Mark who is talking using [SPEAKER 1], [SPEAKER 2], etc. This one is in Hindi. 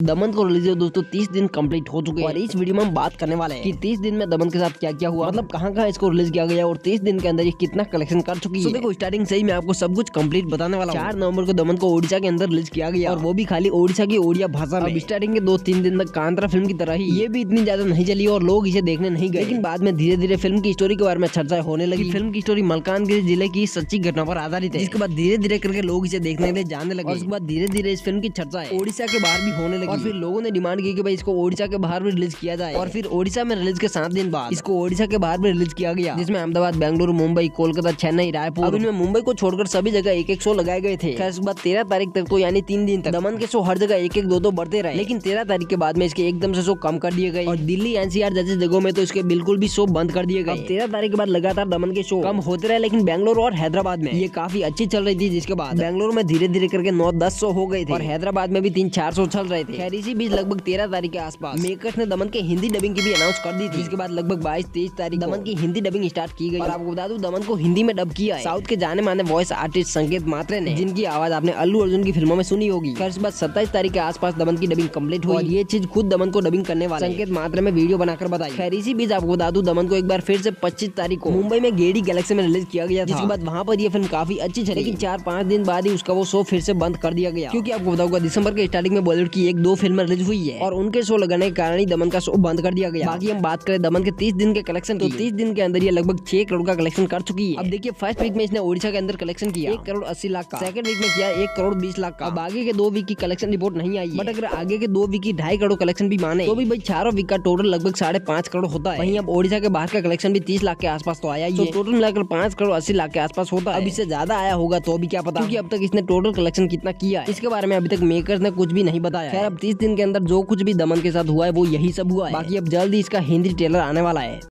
[SPEAKER 1] दमन को रिलीज हुए दोस्तों 30 दिन कंप्लीट हो चुके हैं और इस वीडियो में हम बात करने वाले हैं कि 30 दिन में दमन के साथ क्या क्या हुआ, मतलब कहां इसको रिलीज किया गया और 30 दिन के अंदर ये कितना कलेक्शन कर चुकी है। देखो स्टार्टिंग से ही मैं आपको सब कुछ कंप्लीट बताने वाला हूं। 4 नवंबर को दमन को ओडिशा के अंदर रिलीज किया गया और वो भी खाली ओडिशा की ओडिया भाषा में। स्टार्टिंग के 2-3 दिन तक कांतारा फिल्म की तरह ही ये भी इतनी ज्यादा नहीं चली और लोग इसे देखने नहीं गए, लेकिन बाद में धीरे धीरे फिल्म की स्टोरी के बारे में चर्चा होने लगी। फिल्म की स्टोरी मलकानगिरी जिले की सच्ची घटना पर आधारित है, जिसके बाद धीरे धीरे करके लोग इसे देखने के लिए जाने लगे और उसके बाद धीरे धीरे इस फिल्म की चर्चा ओडिशा के बाहर भी होने लगी और फिर लोगों ने डिमांड की कि भाई इसको ओडिशा के बाहर भी रिलीज किया जाए और फिर ओडिशा में रिलीज के 7 दिन बाद इसको ओडिशा के बाहर भी रिलीज किया गया, जिसमें अहमदाबाद, बेंगलुरु, मुंबई, कोलकाता, चेन्नई, रायपुर। अब इनमें मुंबई को छोड़कर सभी जगह एक शो लगाए गए थे। खैर उसके बाद 13 तारीख तक तो यानी 3 दिन तक दमन के शो हर जगह एक दो बढ़ते रहे, लेकिन 13 तारीख के बाद में इसके एकदम से शो कम कर दिए गए और दिल्ली, एनसीआर जैसी जगहों में तो इसके बिल्कुल भी शो बंद कर दिए गए। 13 तारीख के बाद लगातार दमन के शो कम होते रहे, लेकिन बेंगलुरु और हैदराबाद में ये काफी अच्छी चल रही थी, जिसके बाद बेंगलुरु में धीरे धीरे करके 9-10 शो हो गए थे और हैदराबाद में भी 3-4 शो चल रहे थे। खैर इसी बीच लगभग 13 तारीख के आसपास मेकर्स ने दमन के हिंदी डबिंग की भी अनाउंस कर दी थी, जिसके बाद लगभग 22-23 तारीख दमन की हिंदी डबिंग स्टार्ट की गई और आपको बता दूं दमन को हिंदी में डब किया है साउथ के जाने माने वॉइस आर्टिस्ट संकेत मात्रे ने, जिनकी आवाज आपने अल्लू अर्जुन की फिल्मों में सुनी होगी। खैर बाद 27 तारीख के आसपास दमन की डबिंग कंप्लीट हुई और ये चीज खुद दमन को डबिंग करने वाले संकेत मात्रे में वीडियो बनाकर बताई। खैर इसी बीच आपको बता दूं दमन को एक बार फिर से 25 तारीख को मुंबई में गेडी गैलेक्सी में रिलीज किया गया था, जिसके बाद वहाँ पर ये फिल्म काफी अच्छी चली, लेकिन 4-5 दिन बाद ही उसका वो शो फिर से बंद कर दिया गया, क्योंकि आपको बताऊंगा दिसंबर के स्टार्टिंग में बॉलीवुड की 1-2 फिल्में रिलीज हुई है और उनके शो लगाने के कारण ही दमन का शो बंद कर दिया गया। बाकी हम बात करें दमन के 30 दिन के कलेक्शन, तो 30 दिन के अंदर ये लगभग 6 करोड़ का कलेक्शन कर चुकी है। अब देखिए फर्स्ट वीक में इसने ओडिशा के अंदर कलेक्शन किया 1 करोड़ 80 लाख का, सेकंड वीक में किया 1 करोड़ 20 लाख का। अब आगे के 2 वीक की कलेक्शन रिपोर्ट नहीं आई, बट अगर आगे के 2 वीक की 2.5 करोड़ कलेक्शन भी माने तो भी भाई 4 वीक का टोटल लगभग 5.5 करोड़ होता है। वहीं अब ओडिशा के बाहर का कलेक्शन भी 30 लाख के आसपास तो आया ही है, टोटल मिलाकर 5 करोड़ 80 लाख के आसपास होता है। अब इससे ज्यादा आया होगा तो भी क्या पता, क्योंकि अब तक इसने टोटल कलेक्शन कितना किया है इसके बारे में अभी तक मेकर्स ने कुछ भी नहीं बताया। खैर अब 30 दिन के अंदर जो कुछ भी दमन के साथ हुआ है वो यही सब हुआ है। बाकी अब जल्दी इसका हिंदी ट्रेलर आने वाला है।